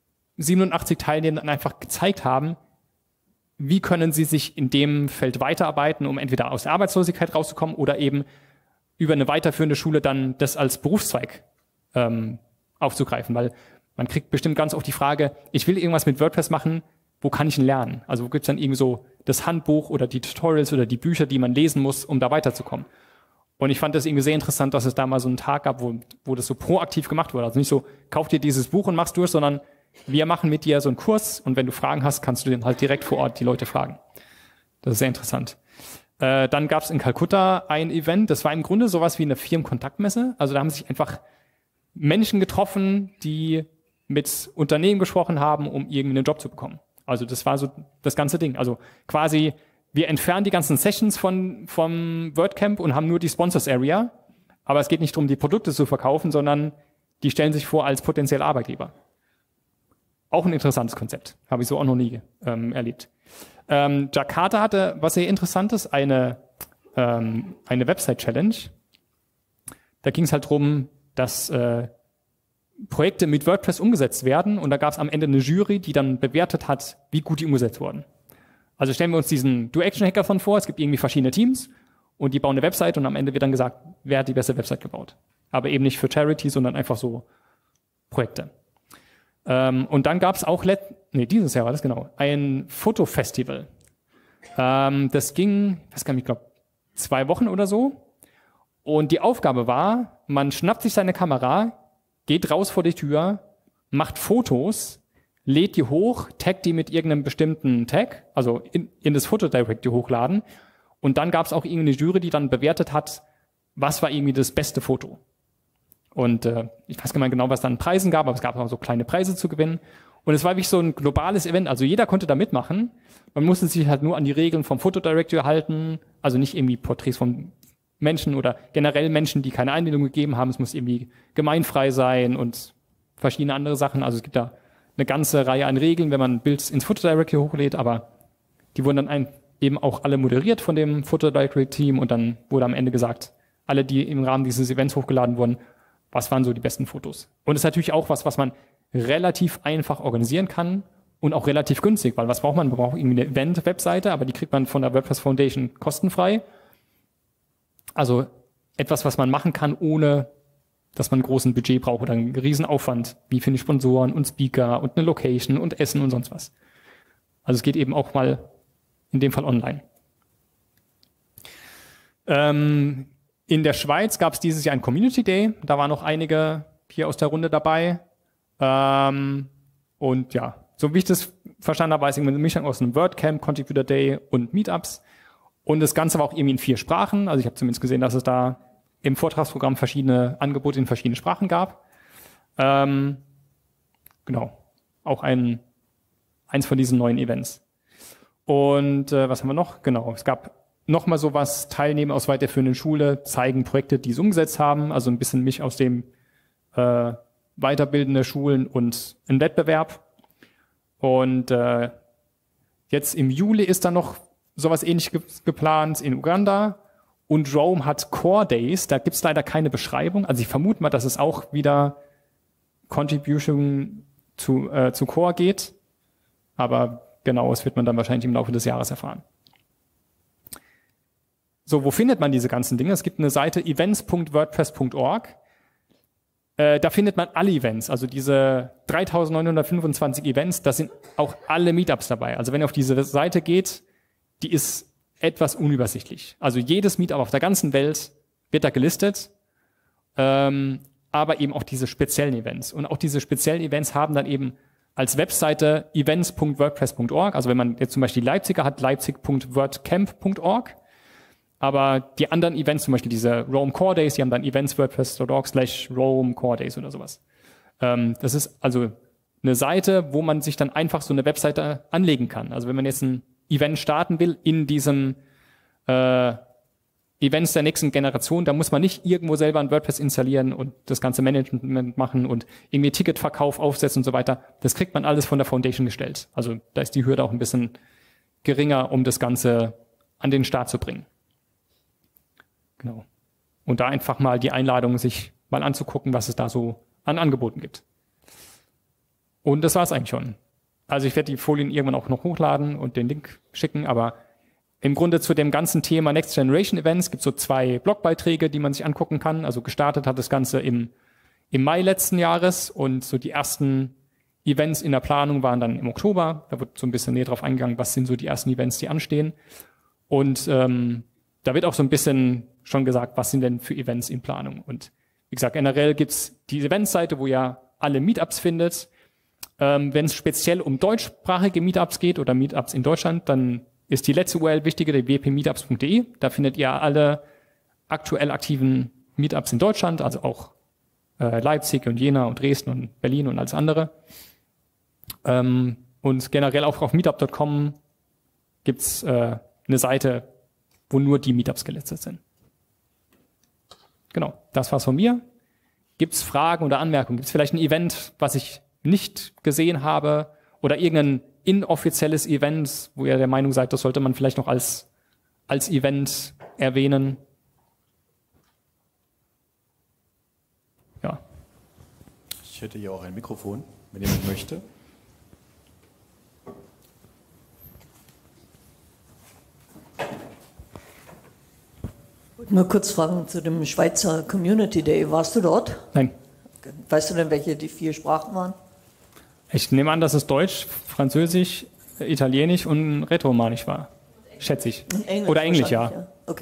87 Teilnehmenden einfach gezeigt haben, wie können sie sich in dem Feld weiterarbeiten, um entweder aus der Arbeitslosigkeit rauszukommen oder eben über eine weiterführende Schule dann das als Berufszweig aufzugreifen, weil man kriegt bestimmt ganz oft die Frage, ich will irgendwas mit WordPress machen, wo kann ich ihn lernen? Also wo gibt's dann irgendwie so das Handbuch oder die Tutorials oder die Bücher, die man lesen muss, um da weiterzukommen? Und ich fand das irgendwie sehr interessant, dass es da mal so einen Tag gab, wo das so proaktiv gemacht wurde. Also nicht so, kauf dir dieses Buch und machst durch, sondern wir machen mit dir so einen Kurs und wenn du Fragen hast, kannst du dann halt direkt vor Ort die Leute fragen. Das ist sehr interessant. Dann gab's in Kalkutta ein Event, das war im Grunde sowas wie eine Firmenkontaktmesse. Also da haben sich einfach Menschen getroffen, die mit Unternehmen gesprochen haben, um irgendwie einen Job zu bekommen. Also das war so das ganze Ding. Also quasi, wir entfernen die ganzen Sessions vom WordCamp und haben nur die Sponsors Area. Aber es geht nicht darum, die Produkte zu verkaufen, sondern die stellen sich vor als potenzielle Arbeitgeber. Auch ein interessantes Konzept. Habe ich so auch noch nie erlebt. Jakarta hatte was sehr Interessantes, eine Website-Challenge. Da ging es halt drum, dass Projekte mit WordPress umgesetzt werden und da gab es am Ende eine Jury, die dann bewertet hat, wie gut die umgesetzt wurden. Also stellen wir uns diesen Do-Action-Hackathon vor, es gibt irgendwie verschiedene Teams und die bauen eine Website und am Ende wird dann gesagt, wer hat die beste Website gebaut. Aber eben nicht für Charity, sondern einfach so Projekte. Und dann gab es auch dieses Jahr war das genau, ein Fotofestival. Das ging, ich weiß gar nicht, ich glaube 2 Wochen oder so. Und die Aufgabe war, man schnappt sich seine Kamera, geht raus vor die Tür, macht Fotos, lädt die hoch, taggt die mit irgendeinem bestimmten Tag, also in das Photodirectory hochladen. Und dann gab es auch irgendeine Jury, die dann bewertet hat, was war irgendwie das beste Foto. Und ich weiß gar nicht genau, was da an Preisen gab, aber es gab auch so kleine Preise zu gewinnen. Und es war wirklich so ein globales Event, also jeder konnte da mitmachen. Man musste sich halt nur an die Regeln vom Photodirectory halten, also nicht irgendwie Porträts von Menschen oder generell Menschen, die keine Einladung gegeben haben. Es muss irgendwie gemeinfrei sein und verschiedene andere Sachen. Also es gibt da eine ganze Reihe an Regeln, wenn man ein Bild ins Photodirectory hochlädt, aber die wurden dann eben auch alle moderiert von dem Photodirectory-Team und dann wurde am Ende gesagt, alle, die im Rahmen dieses Events hochgeladen wurden, was waren so die besten Fotos. Und es ist natürlich auch was man relativ einfach organisieren kann und auch relativ günstig, weil was braucht man? Man braucht irgendwie eine Event-Webseite, aber die kriegt man von der WordPress Foundation kostenfrei. Also etwas, was man machen kann, ohne dass man einen großen Budget braucht oder einen riesen Aufwand. Wie finde ich Sponsoren und Speaker und eine Location und Essen und sonst was. Also es geht eben auch mal in dem Fall online. In der Schweiz gab es dieses Jahr einen Community Day. Da waren noch einige hier aus der Runde dabei. Und ja, so wie ich das verstanden habe, war es irgendwie eine Mischung aus einem WordCamp, Contributor Day und Meetups. Und das Ganze war auch irgendwie in 4 Sprachen. Also ich habe zumindest gesehen, dass es da im Vortragsprogramm verschiedene Angebote in verschiedenen Sprachen gab. Genau, auch eins von diesen neuen Events. Und was haben wir noch? Genau, es gab nochmal sowas, Teilnehmer aus weiterführenden Schule zeigen Projekte, die sie umgesetzt haben, also ein bisschen mich aus dem weiterbildende Schulen und ein Wettbewerb. Und jetzt im Juli ist da noch sowas Ähnliches geplant in Uganda. Und Rome hat Core Days, da gibt's leider keine Beschreibung. Also ich vermute mal, dass es auch wieder Contribution zu Core geht. Aber genaues wird man dann wahrscheinlich im Laufe des Jahres erfahren. So, wo findet man diese ganzen Dinge? Es gibt eine Seite events.wordpress.org. Da findet man alle Events, also diese 3925 Events, da sind auch alle Meetups dabei. Also wenn ihr auf diese Seite geht, die ist etwas unübersichtlich. Also jedes Meetup auf der ganzen Welt wird da gelistet, aber eben auch diese speziellen Events. Und auch diese speziellen Events haben dann eben als Webseite events.wordpress.org. Also wenn man jetzt zum Beispiel Leipziger hat, leipzig.wordcamp.org. Aber die anderen Events, zum Beispiel diese Rome Core Days, die haben dann events.wordpress.org/Rome Core Days oder sowas. Das ist also eine Seite, wo man sich dann einfach so eine Webseite anlegen kann. Also wenn man jetzt ein Event starten will in diesem Events der nächsten Generation, da muss man nicht irgendwo selber ein WordPress installieren und das ganze Management machen und irgendwie Ticketverkauf aufsetzen und so weiter. Das kriegt man alles von der Foundation gestellt. Also da ist die Hürde auch ein bisschen geringer, um das Ganze an den Start zu bringen. Genau. Und da einfach mal die Einladung, sich mal anzugucken, was es da so an Angeboten gibt. Und das war's eigentlich schon. Also ich werde die Folien irgendwann auch noch hochladen und den Link schicken, aber im Grunde zu dem ganzen Thema Next Generation Events gibt es so 2 Blogbeiträge, die man sich angucken kann. Also gestartet hat das Ganze im Mai letzten Jahres und so die ersten Events in der Planung waren dann im Oktober. Da wird so ein bisschen näher drauf eingegangen, was sind so die ersten Events, die anstehen. Und da wird auch so ein bisschen schon gesagt, was sind denn für Events in Planung. Und wie gesagt, generell gibt's die Eventseite, wo ihr alle Meetups findet. Wenn es speziell um deutschsprachige Meetups geht oder Meetups in Deutschland, dann ist die letzte URL wichtiger, der wpmeetups.de. Da findet ihr alle aktuell aktiven Meetups in Deutschland, also auch Leipzig und Jena und Dresden und Berlin und alles andere. Und generell auch auf meetup.com gibt's eine Seite, wo nur die Meetups gelistet sind. Genau, das war's von mir. Gibt's Fragen oder Anmerkungen? Gibt's vielleicht ein Event, was ich nicht gesehen habe oder irgendein inoffizielles Event, wo ihr der Meinung seid, das sollte man vielleicht noch als Event erwähnen? Ja. Ich hätte hier auch ein Mikrofon, wenn jemand möchte. Ich wollte nur kurz fragen zu dem Schweizer Community Day. Warst du dort? Nein. Weißt du denn, welche die 4 Sprachen waren? Ich nehme an, dass es Deutsch, Französisch, Italienisch und Rätoromanisch war. Schätze ich. Englisch oder Englisch, ja. Okay.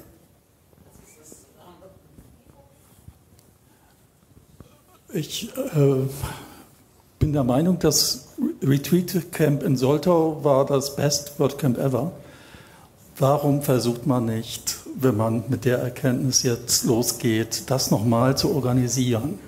Ich bin der Meinung, das Retreat Camp in Soltau war das Best WordCamp ever. Warum versucht man nicht, wenn man mit der Erkenntnis jetzt losgeht, das nochmal zu organisieren?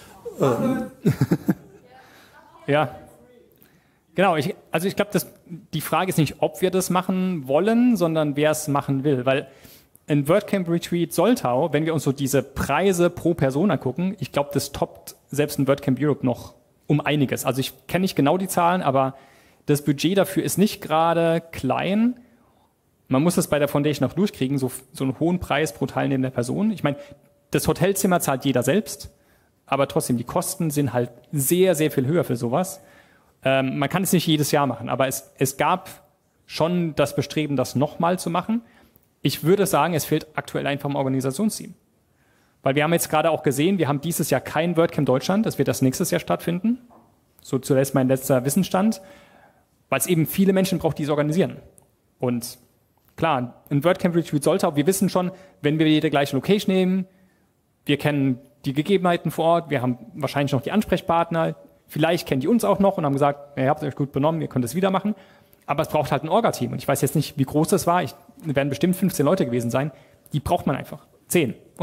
Ja, genau. Ich glaube, die Frage ist nicht, ob wir das machen wollen, sondern wer es machen will. Weil ein WordCamp Retreat Soltau, wenn wir uns so diese Preise pro Person angucken, ich glaube, das toppt selbst ein WordCamp Europe noch um einiges. Also ich kenne nicht genau die Zahlen, aber das Budget dafür ist nicht gerade klein. Man muss das bei der Foundation auch durchkriegen, so einen hohen Preis pro teilnehmender Person. Ich meine, das Hotelzimmer zahlt jeder selbst, aber trotzdem, die Kosten sind halt sehr, sehr viel höher für sowas. Man kann es nicht jedes Jahr machen, aber es gab schon das Bestreben, das nochmal zu machen. Ich würde sagen, es fehlt aktuell einfach im Organisationsteam. Weil wir haben jetzt gerade auch gesehen, wir haben dieses Jahr kein WordCamp Deutschland, das wird das nächstes Jahr stattfinden. So zuletzt mein letzter Wissensstand, weil es eben viele Menschen braucht, die es organisieren. Und klar, ein WordCamp Retreat Soltau, wir wissen schon, wenn wir die gleiche Location nehmen, wir kennen die Gegebenheiten vor Ort, wir haben wahrscheinlich noch die Ansprechpartner, vielleicht kennen die uns auch noch und haben gesagt, ihr habt euch gut benommen, ihr könnt es wieder machen. Aber es braucht halt ein Orga-Team. Und ich weiß jetzt nicht, wie groß das war. Es werden bestimmt 15 Leute gewesen sein. Die braucht man einfach. 10, okay.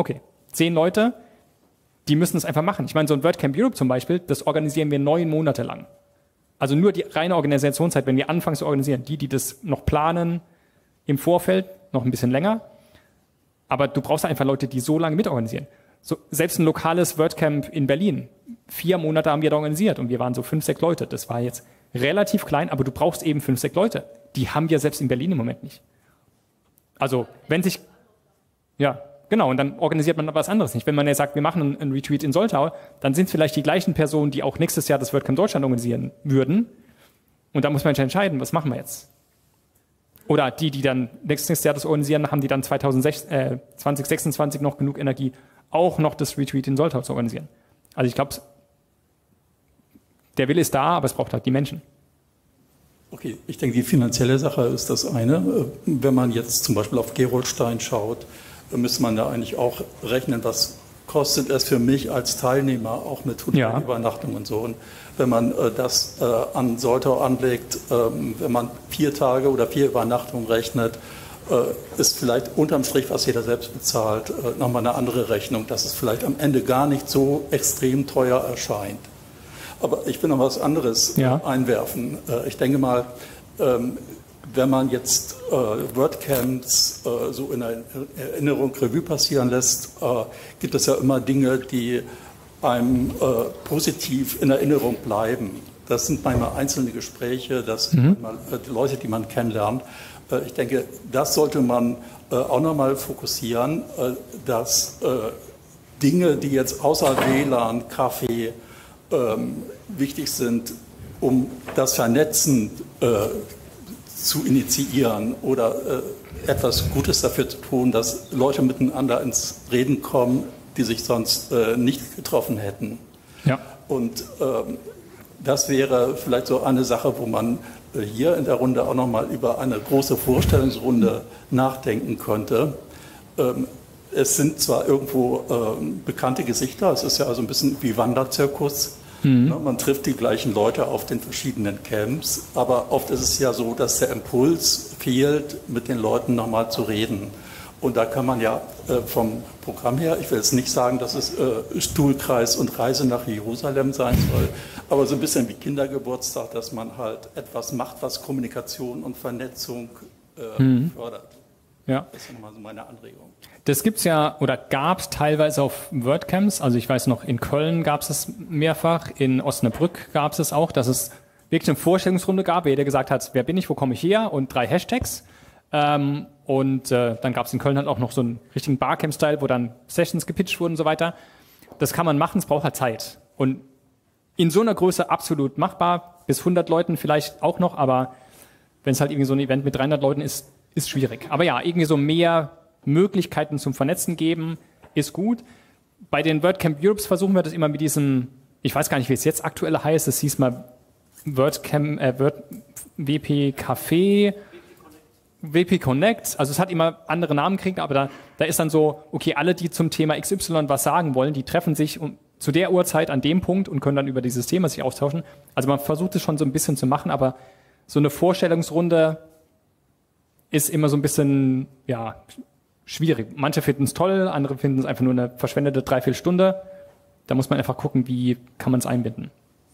10 Leute, die müssen es einfach machen. Ich meine, so ein WordCamp Europe zum Beispiel, das organisieren wir 9 Monate lang. Also nur die reine Organisationszeit, wenn wir anfangen zu organisieren. Die das noch planen im Vorfeld, noch ein bisschen länger. Aber du brauchst einfach Leute, die so lange mitorganisieren. So, selbst ein lokales WordCamp in Berlin, 4 Monate haben wir da organisiert und wir waren so 5, 6 Leute. Das war jetzt relativ klein, aber du brauchst eben 5, 6 Leute. Die haben wir selbst in Berlin im Moment nicht. Also wenn sich, ja, genau, und dann organisiert man was anderes nicht. Wenn man ja sagt, wir machen einen Retreat in Soltau, dann sind es vielleicht die gleichen Personen, die auch nächstes Jahr das WordCamp Deutschland organisieren würden. Und da muss man entscheiden, was machen wir jetzt? Oder die dann nächstes Jahr das organisieren, haben die dann 2026 noch genug Energie, auch noch das Retreat in Soltau zu organisieren. Also ich glaube, der Wille ist da, aber es braucht halt die Menschen. Okay, ich denke, die finanzielle Sache ist das eine. Wenn man jetzt zum Beispiel auf Gerolstein schaut, müsste man da eigentlich auch rechnen, was kostet es für mich als Teilnehmer, auch mit Hotelübernachtung und so. Und wenn man das an Soltau anlegt, wenn man 4 Tage oder 4 Übernachtungen rechnet, ist vielleicht unterm Strich, was jeder selbst bezahlt, nochmal eine andere Rechnung, dass es vielleicht am Ende gar nicht so extrem teuer erscheint. Aber ich will noch was anderes einwerfen. Ich denke mal, wenn man jetzt WordCamps so in der Erinnerung Revue passieren lässt, gibt es ja immer Dinge, die einem positiv in Erinnerung bleiben. Das sind manchmal einzelne Gespräche, das sind manchmal Leute, die man kennenlernt. Ich denke, das sollte man auch nochmal fokussieren, dass Dinge, die jetzt außer WLAN, Kaffee wichtig sind, um das Vernetzen zu initiieren oder etwas Gutes dafür zu tun, dass Leute miteinander ins Reden kommen, die sich sonst nicht getroffen hätten. Ja. Und das wäre vielleicht so eine Sache, wo man hier in der Runde auch nochmal über eine große Vorstellungsrunde nachdenken könnte. Es sind zwar irgendwo bekannte Gesichter, es ist ja also ein bisschen wie Wanderzirkus. Man trifft die gleichen Leute auf den verschiedenen Camps, aber oft ist es ja so, dass der Impuls fehlt, mit den Leuten nochmal zu reden. Und da kann man ja vom Programm her, ich will jetzt nicht sagen, dass es Stuhlkreis und Reise nach Jerusalem sein soll, aber so ein bisschen wie Kindergeburtstag, dass man halt etwas macht, was Kommunikation und Vernetzung fördert. Ja. Das ist nochmal so meine Anregung. Das gibt's ja oder gab es teilweise auf WordCamps. Also ich weiß noch, in Köln gab es es mehrfach, in Osnabrück gab es auch, dass es wirklich eine Vorstellungsrunde gab, wo jeder gesagt hat, wer bin ich, wo komme ich her und 3 Hashtags. Dann gab es in Köln halt auch noch so einen richtigen Barcamp-Style, wo dann Sessions gepitcht wurden und so weiter. Das kann man machen, es braucht halt Zeit. Und in so einer Größe absolut machbar, bis 100 Leuten vielleicht auch noch, aber wenn es halt irgendwie so ein Event mit 300 Leuten ist schwierig. Aber ja, irgendwie so mehr Möglichkeiten zum Vernetzen geben, ist gut. Bei den WordCamp Europes versuchen wir das immer mit diesem, ich weiß gar nicht, wie es jetzt aktuell heißt, es hieß mal WP Café, WP Connect, also es hat immer andere Namen gekriegt, aber da ist dann so, okay, alle, die zum Thema XY was sagen wollen, die treffen sich zu der Uhrzeit an dem Punkt und können dann über dieses Thema sich austauschen. Also man versucht es schon so ein bisschen zu machen, aber so eine Vorstellungsrunde ist immer so ein bisschen, ja, schwierig. Manche finden es toll, andere finden es einfach nur eine verschwendete 3-4 Stunden. Da muss man einfach gucken, wie kann man es einbinden.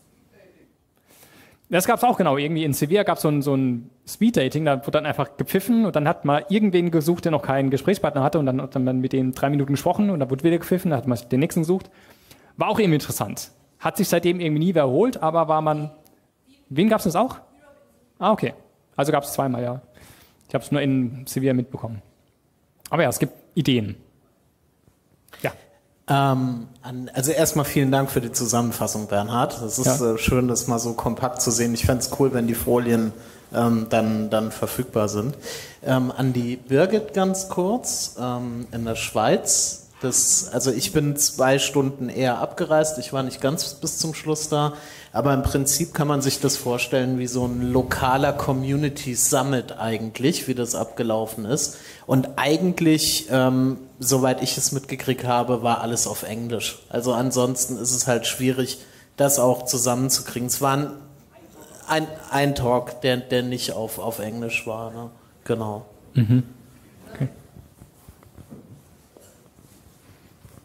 Das gab es auch genau. Irgendwie in Sevilla gab es so ein Speed-Dating, da wurde dann einfach gepfiffen und dann hat man irgendwen gesucht, der noch keinen Gesprächspartner hatte und dann hat man mit dem 3 Minuten gesprochen und dann wurde wieder gepfiffen, dann hat man den nächsten gesucht. War auch irgendwie interessant. Hat sich seitdem irgendwie nie wiederholt, aber war man... Wen gab es das auch? Ah, okay. Also gab es zweimal, ja. Ich habe es nur in Sevilla mitbekommen. Aber ja, es gibt Ideen. Ja. Also erstmal vielen Dank für die Zusammenfassung, Bernhard. Es ist schön, das mal so kompakt zu sehen. Ich fände es cool, wenn die Folien dann verfügbar sind. An die Birgit ganz kurz. In der Schweiz, also ich bin 2 Stunden eher abgereist. Ich war nicht ganz bis zum Schluss da. Aber im Prinzip kann man sich das vorstellen wie so ein lokaler Community Summit eigentlich, wie das abgelaufen ist. Und eigentlich, soweit ich es mitgekriegt habe, war alles auf Englisch. Also ansonsten ist es halt schwierig, das auch zusammenzukriegen. Es war ein Talk, der nicht auf Englisch war. Ne? Genau. Mhm. Okay.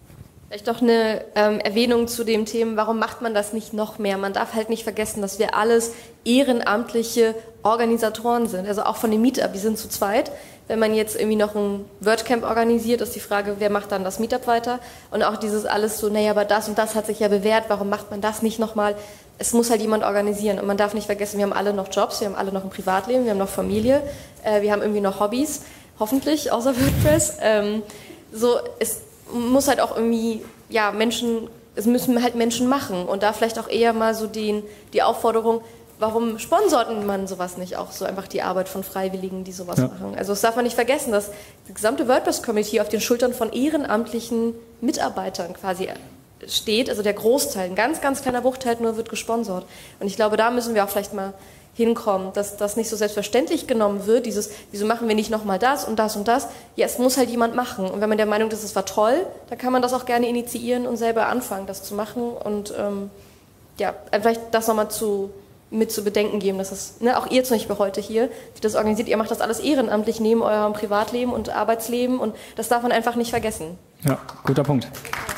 Vielleicht doch eine Erwähnung zu dem Thema, warum macht man das nicht noch mehr? Man darf halt nicht vergessen, dass wir alles ehrenamtliche Organisatoren sind. Also auch von dem Meetup, wir sind zu zweit. Wenn man jetzt irgendwie noch ein WordCamp organisiert, ist die Frage, wer macht dann das Meetup weiter? Und auch dieses alles so, naja, aber das und das hat sich ja bewährt, warum macht man das nicht nochmal? Es muss halt jemand organisieren. Und man darf nicht vergessen, wir haben alle noch Jobs, wir haben alle noch ein Privatleben, wir haben noch Familie, wir haben irgendwie noch Hobbys, hoffentlich, außer WordPress. Es muss halt auch irgendwie, ja, es müssen halt Menschen machen und da vielleicht auch eher mal so die Aufforderung, warum sponsort man sowas nicht auch so einfach die Arbeit von Freiwilligen, die sowas machen? Also das darf man nicht vergessen, dass die gesamte WordPress-Community auf den Schultern von ehrenamtlichen Mitarbeitern quasi steht, also der Großteil, ein ganz, ganz kleiner Bruchteil nur wird gesponsert. Und ich glaube, da müssen wir auch vielleicht mal hinkommen, dass das nicht so selbstverständlich genommen wird, wieso machen wir nicht nochmal das und das und das? Ja, es muss halt jemand machen. Und wenn man der Meinung ist, es war toll, dann kann man das auch gerne initiieren und selber anfangen, das zu machen. Und vielleicht das nochmal mit zu bedenken geben, dass das, auch ihr zum Beispiel heute hier, die das organisiert, ihr macht das alles ehrenamtlich neben eurem Privatleben und Arbeitsleben und das darf man einfach nicht vergessen. Ja, guter Punkt.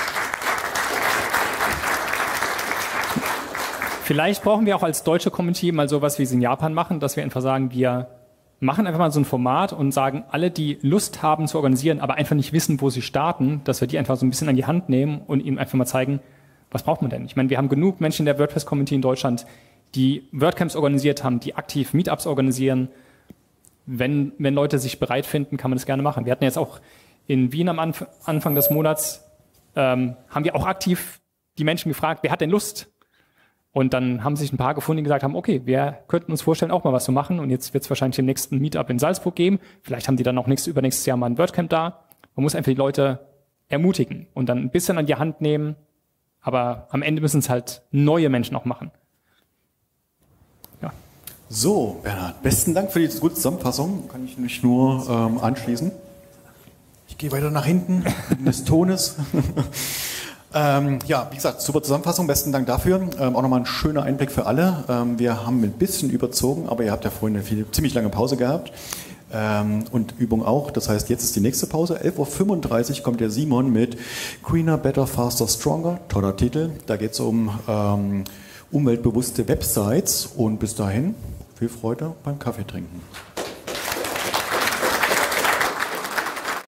Vielleicht brauchen wir auch als deutsche Community mal sowas, wie sie in Japan machen, dass wir einfach sagen, wir machen einfach mal so ein Format und sagen, alle, die Lust haben zu organisieren, aber einfach nicht wissen, wo sie starten, dass wir die einfach so ein bisschen an die Hand nehmen und ihnen einfach mal zeigen, was braucht man denn? Ich meine, wir haben genug Menschen in der WordPress-Community in Deutschland, die WordCamps organisiert haben, die aktiv Meetups organisieren. Wenn Leute sich bereit finden, kann man das gerne machen. Wir hatten jetzt auch in Wien am Anfang des Monats, haben wir auch aktiv die Menschen gefragt, wer hat denn Lust? Und dann haben sich ein paar gefunden, die gesagt haben, okay, wir könnten uns vorstellen, auch mal was zu machen. Und jetzt wird es wahrscheinlich den nächsten Meetup in Salzburg geben. Vielleicht haben die dann auch übernächstes Jahr mal ein WordCamp da. Man muss einfach die Leute ermutigen und dann ein bisschen an die Hand nehmen. Aber am Ende müssen es halt neue Menschen auch machen. Ja. So, Bernhard, besten Dank für die gute Zusammenfassung. Kann ich mich nur anschließen. Ich gehe weiter nach hinten, des Tones. Wie gesagt, super Zusammenfassung, besten Dank dafür. Auch nochmal ein schöner Einblick für alle. Wir haben ein bisschen überzogen, aber ihr habt ja vorhin eine ziemlich lange Pause gehabt und Übung auch. Das heißt, jetzt ist die nächste Pause. 11:35 Uhr kommt der Simon mit Greener, Better, Faster, Stronger. Toller Titel. Da geht es um umweltbewusste Websites und bis dahin viel Freude beim Kaffee trinken.